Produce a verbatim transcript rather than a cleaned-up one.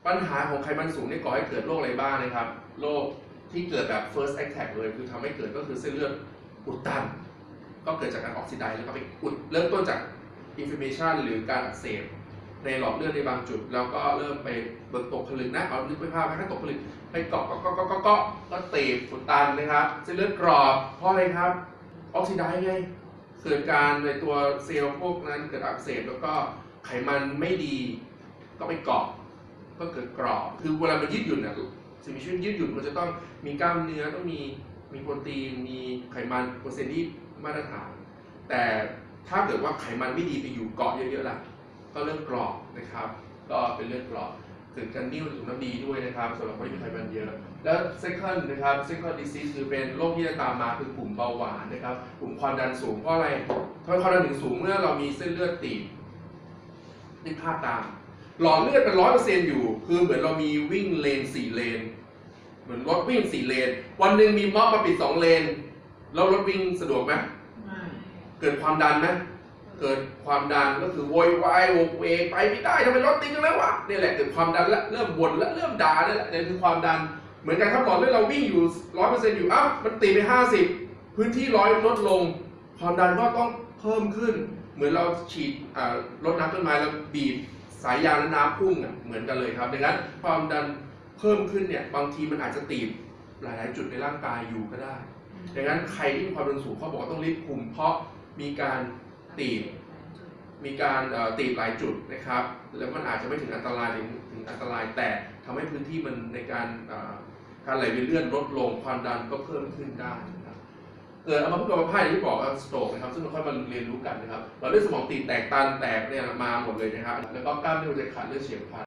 ปัญหาของไขมันสูงเนี่ยก่อให้เกิดโรคอะไรบ้างนะครับโรคที่เกิดแบบ first attack เลยคือทำให้เกิดก็คือเส้นเลือดอุดตันก็เกิดจากการออกซิไดซ์แล้วก็ไปอุดเริ่มต้นจาก inflammation หรือการอักเสบในหลอดเลือดในบางจุดแล้วก็เริ่มไปเบิกตกผลึกนะเอานึกไปภาพให้ตกผลึกไปเกาะเกาะเกาะเกาะเกาะก็ตีบอุดตันนะครับเส้นเลือดกรอบเพราะอะไรครับออกซิไดซ์ไงเกิดการในตัวเซลล์พวกนั้นเกิดอักเสบแล้วก็ไขมันไม่ดีก็ไปเกาะก็เกิดกรอบคือเวลามันยืดหยุ่นนะสิ่งมีชีวิตยืดหยุ่นมันจะต้องมีกล้ามเนื้อต้องมีมีโปรตีนมีไขมันเปอร์เซ็นต์ที่มาตรฐานแต่ถ้าเกิดว่าไขมันไม่ดีไปอยู่เกาะเยอะๆล่ะก็เริ่มกรอบนะครับก็เป็นเรื่องกรอบเกิดการนิ่วถุงน้ำดีด้วยนะครับสำหรับคนที่มีไขมันเยอะแล้ว second นะครับ second disease คือเป็นโรคที่จะตามมาคือกลุ่มเบาหวานนะครับกลุ่มความดันสูงเพราะอะไรทำไมความดันถึงสูงเมื่อเรามีเส้นเลือดตีบนึกภาพตามหลอดเลือดเป็นร้อยเปอร์เซ็นต์อยู่คือเหมือนเรามีวิ่งเลนสี่เลนเหมือนรถวิ่งสี่เลนวันหนึ่งมีม็อบมาปิดสองเลนแล้วรถวิ่งสะดวกไหมไม่เกิดความดันไหมเกิดความดันก็คือโวยวายโวกเวกไปไม่ได้ทำไมรถติดจังเลยวะนี่แหละเกิดความดันแล้วเริ่มบ่นแล้วเริ่มด่านี่แหละนี่คือความดันเหมือนกันครับหลอดเลือดเราวิ่งอยู่ร้อยเปอร์เซ็นต์อยู่อ้าวมันตีไปห้าสิบพื้นที่ร้อยลดลงความดันก็ต้องเพิ่มขึ้นเหมือนเราฉีดรดน้ำต้นไม้แล้วบีบสายยางและน้ำพุ่งอ่ะเหมือนกันเลยครับดังนั้นความดันเพิ่มขึ้นเนี่ยบางทีมันอาจจะตีบหลายๆจุดในร่างกายอยู่ก็ได้ดังนั้นใครที่มีความดันสูงเขาบอกว่าต้องรีบคุมเพราะมีการตีบมีการตีบหลายจุดนะครับแล้วมันอาจจะไม่ถึงอันตรายถึงอันตรายแต่ทำให้พื้นที่มันในการการไหลเวียนเลือดลดลงความดันก็เพิ่มขึ้นได้นะครับเกิดอัมพฤกษ์อัมพาตอย่างที่บอกสโตรกนะครับซึ่งเราค่อยมาเรียนรู้กันนะครับหลอดเลือดสมองตีบแตกตันแตกเนี่ยมาหมดเลยนะครับแล้วก็กล้ามเนื้อจะขาดเลือดเฉียบพลัน